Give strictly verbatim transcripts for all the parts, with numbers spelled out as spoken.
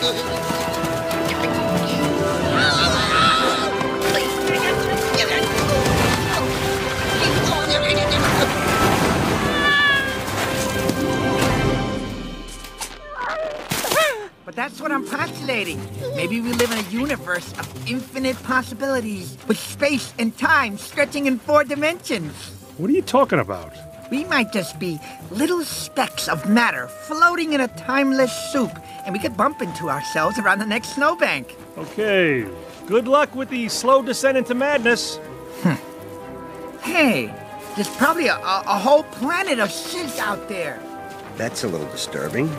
But that's what I'm postulating. Maybe we live in a universe of infinite possibilities, with space and time stretching in four dimensions. What are you talking about? We might just be little specks of matter floating in a timeless soup, and we could bump into ourselves around the next snowbank. Okay, good luck with the slow descent into madness. Hey, there's probably a, a, a whole planet of shit out there. That's a little disturbing.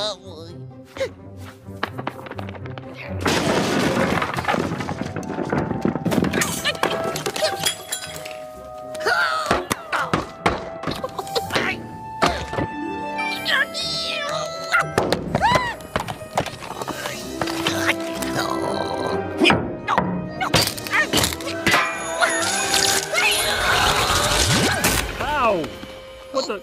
Ow! What the?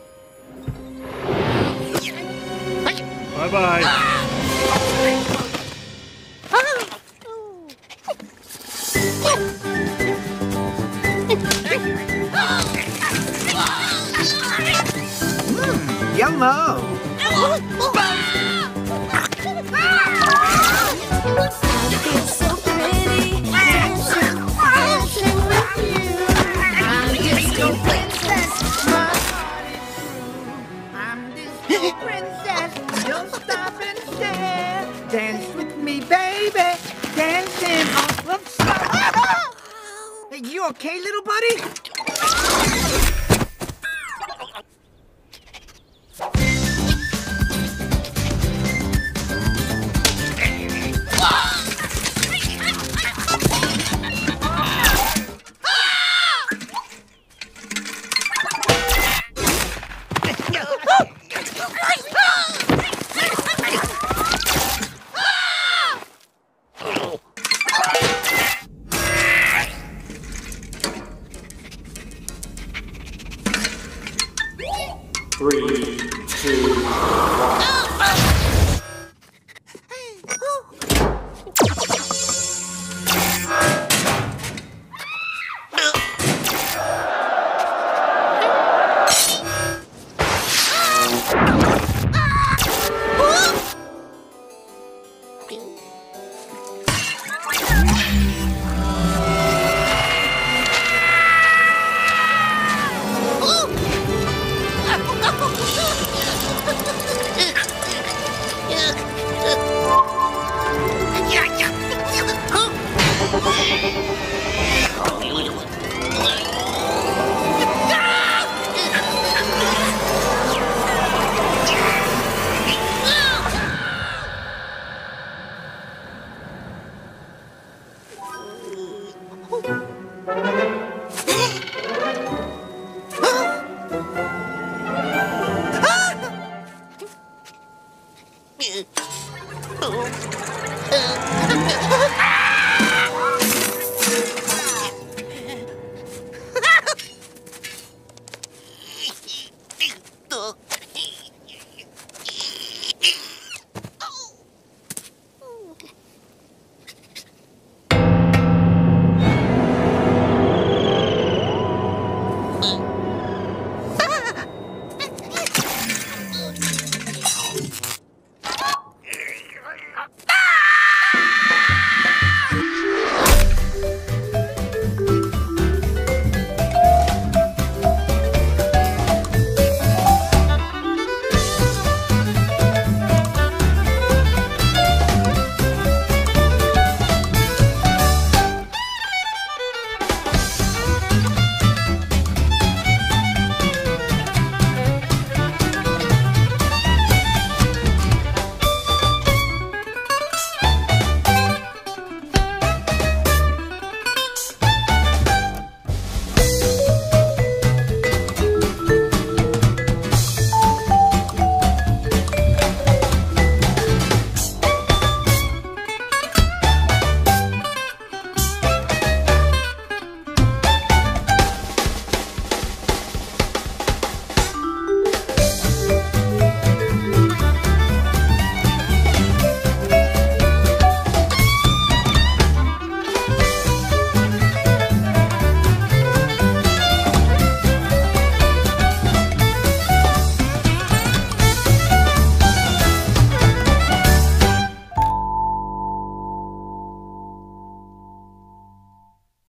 Bye-bye. Yellow. It's so pretty dancing, dancing with you. I'm Disney princess. My heart is true. I'm Disney princess. Don't stop and stare. Dance with me, baby. Dancing on. Oops, stop. Hey, you okay, little buddy? Three, two, one.